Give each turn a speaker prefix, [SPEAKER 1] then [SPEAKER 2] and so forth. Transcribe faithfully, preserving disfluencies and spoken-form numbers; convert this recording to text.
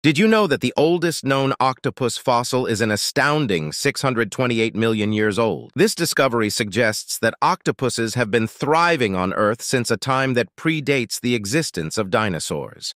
[SPEAKER 1] Did you know that the oldest known octopus fossil is an astounding six hundred twenty-eight million years old? This discovery suggests that octopuses have been thriving on Earth since a time that predates the existence of dinosaurs.